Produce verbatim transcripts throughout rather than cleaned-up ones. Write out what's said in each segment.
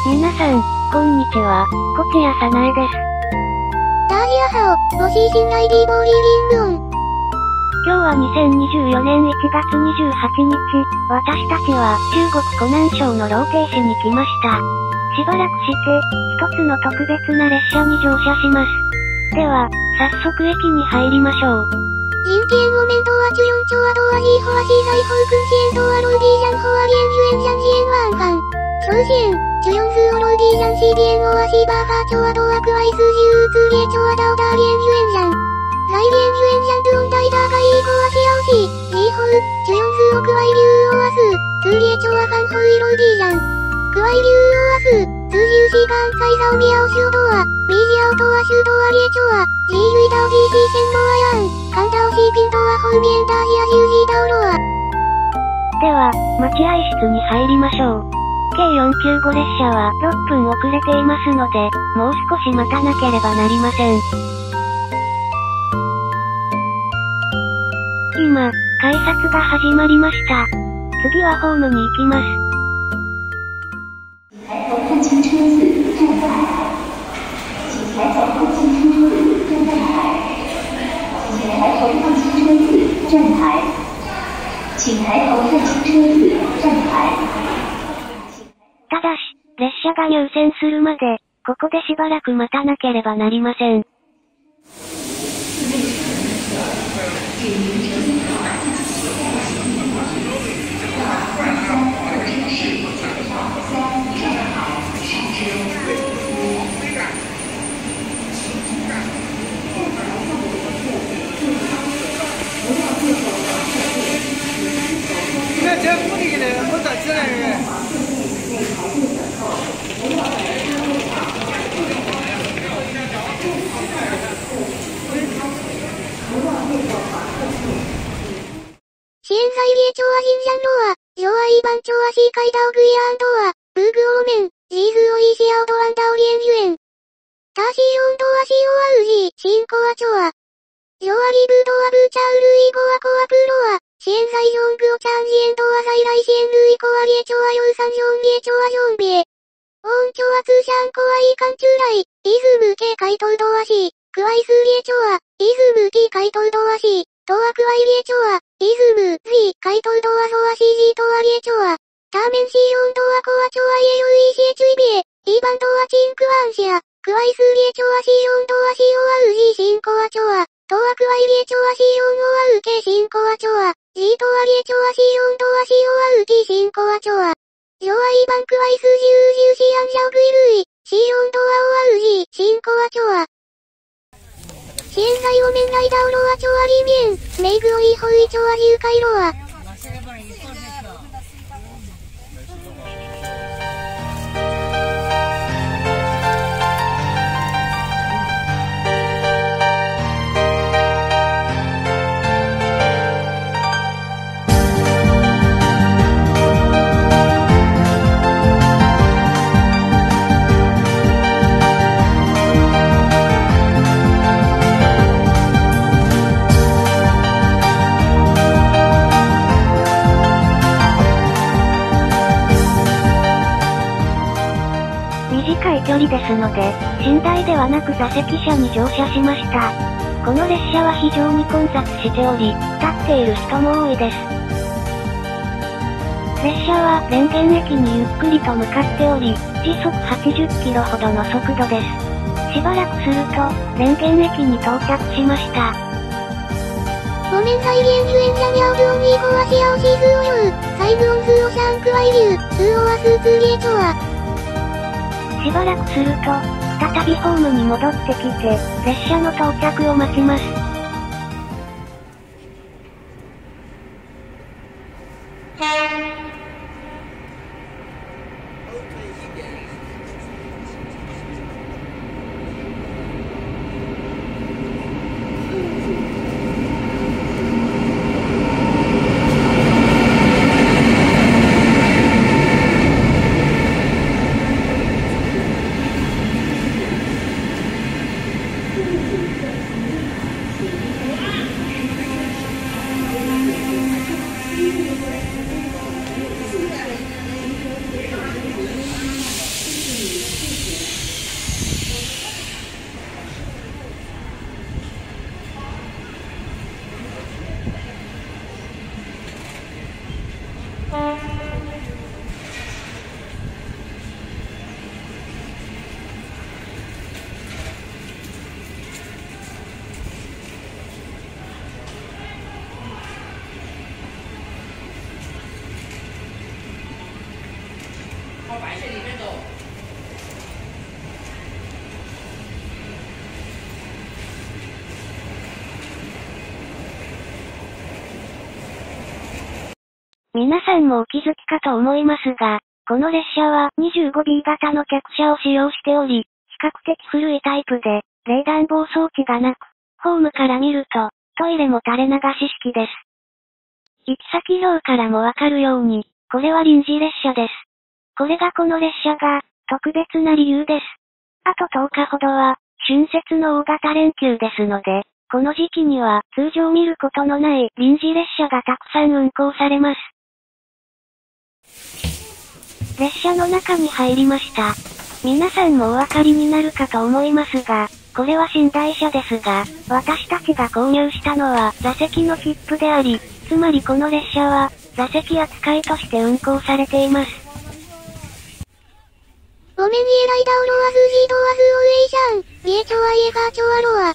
皆さん、こんにちは、こちやさなえです。 ダージアハオ、ごし信頼ディボーリーリングオン。 今日はにせんにじゅうよねんいちがつにじゅうはちにち、私たちは中国湖南省のローテー市に来ました。しばらくして、一つの特別な列車に乗車します。では、早速駅に入りましょう。 今天我们到啊去用châu啊到啊西后啊西在后跟线到啊楼地上后啊连远向前往返。首先，就用四楼地上西边我啊西八发châu啊到啊可爱四十五次列châu啊到达连远上。来连远上的温带大概一个啊小时，以后就用四楼可爱流我啊四次列châu啊返回楼地上。可爱流我啊四自由時間再掃描手段啊，右後とは手段啊列châu啊，离遇到地西线路啊样。看到西ピンとは後面ダージア十字道路は。 では、待合室に入りましょう。ケーよんきゅうご列車はろっぷん遅れていますので、もう少し待たなければなりません。今、改札が始まりました。次はホームに行きます。 抬头看清车子，站台。请抬头看清车子，站台。请抬头看清車子、站台。請抬頭看清車子、站台。 ただし、列車が入線するまで、ここでしばらく待たなければなりません。 現在列châu啊新山路啊，右啊一番町啊西街道贵安道啊，ブーグオーメン、ジーズオイシアウトワン道連遠。タシオン道啊西オアウジ、新コア町啊。右啊リブ道啊ブーチャウルイゴアコアプロ啊，現在ジョングオチャンジエン道啊在来線類コア列châu啊右三ジョン列châu啊ジョンベ。音町啊通シャンコアイカンチュライ、イズム系海東道あし、クワイス列châu啊、イズムティ海東道あし、東あクワイ列châu啊。イズム、Z、海東道はソアシジとアリエチョア。ターメンシーオンドアコアチョアイエルイシエチュイビエ。イバンドアチンクワンシャ。クワイスリエチョアシーオンドアシオアウジシンコアチョア。トアクワイリエチョアシオンオアウケシンコアチョア。ジとアリエチョアシオンドアシオアウティシンコアチョア。ジョアイバンクワイスジュウジュシアンシャウグイルイ。シオンドアオアウジシンコアチョア。現在我们来到罗啊州啊里面，每个以后一州啊入开罗啊。 短い距離ですので、寝台ではなく座席車に乗車しました。この列車は非常に混雑しており、立っている人も多いです。列車は蓮元駅にゆっくりと向かっており、時速はちじゅっキロほどの速度です。しばらくすると、蓮元駅に到着しました。 我们在连远上要用一个啊小时左右，在公司をシャンクワイ流、通オアスーツ列châu啊。 しばらくすると、再びホームに戻ってきて、列車の到着を待ちます。 皆さんもお気づきかと思いますが、この列車は にじゅうごビー 型の客車を使用しており、比較的古いタイプで、冷暖房装置がなく、ホームから見ると、トイレも垂れ流し式です。行き先表からもわかるように、これは臨時列車です。これがこの列車が、特別な理由です。あととおかほどは、春節の大型連休ですので、この時期には通常見ることのない臨時列車がたくさん運行されます。列車の中に入りました。皆さんもお分かりになるかと思いますが、これは寝台車ですが、私たちが購入したのは座席の切符であり、つまりこの列車は座席扱いとして運行されています。 我们也来到罗瓦斯基多瓦斯欧维上，也就啊也嘎就啊罗啊。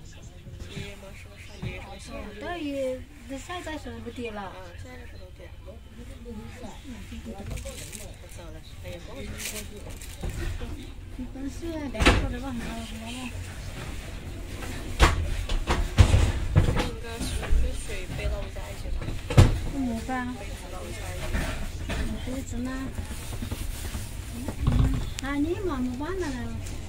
等于这现在是不对了。但是来说这个很好了。 应该是跟水被漏在一起吧？ 怎么办？ 被子漏在一起。 被子呢？啊，你嘛没办的了。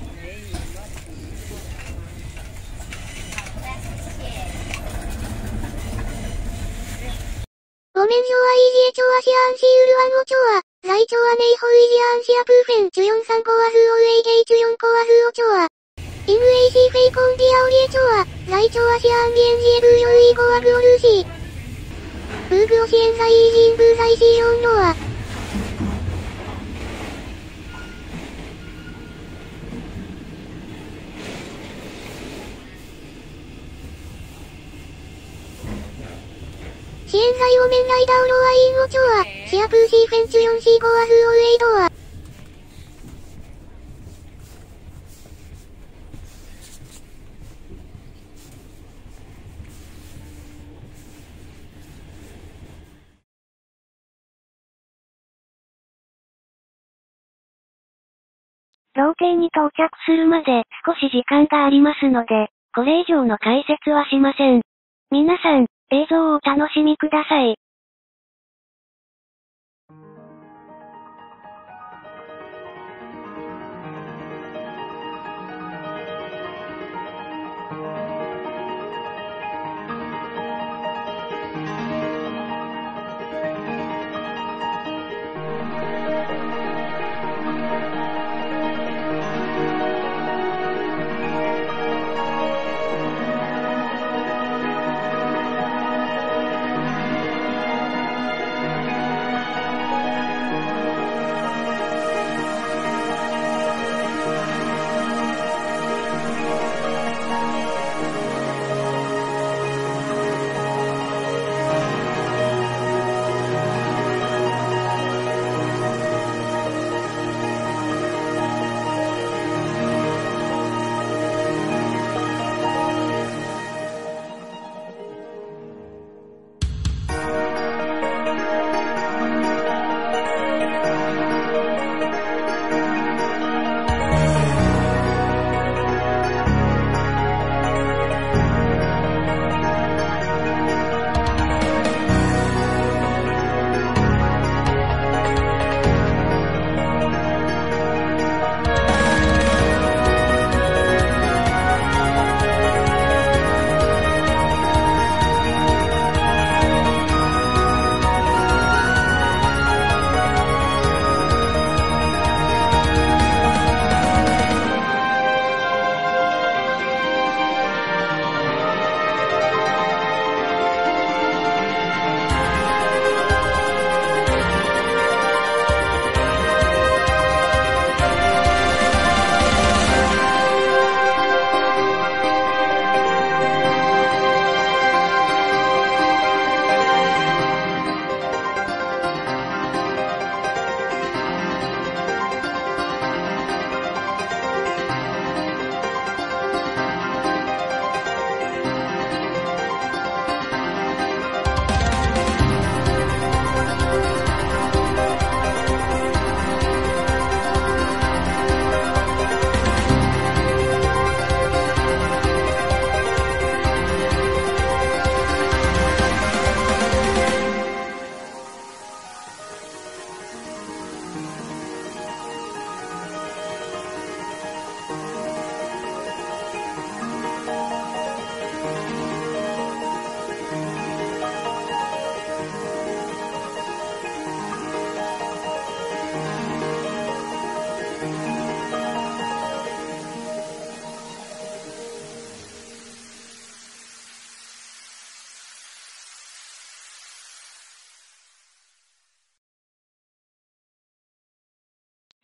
我们就啊一些就啊西安西日湾我就啊，来就啊内后一些安西啊部分就用三个啊是欧维给就用个啊是我就啊。因为是非公的奥列就啊，来就啊西安边界部有一个啊个日系。不过现在已经不再使用了啊。现在我们来到罗瓦因我就啊，下部西分就用西个啊是欧维多啊。 楼梯に到着するまで少し時間がありますので、これ以上の解説はしません。皆さん、映像をお楽しみください。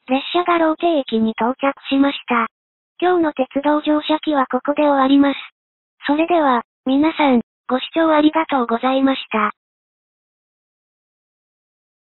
列車がローテ駅に到着しました。今日の鉄道乗車記はここで終わります。それでは、皆さん、ご視聴ありがとうございました。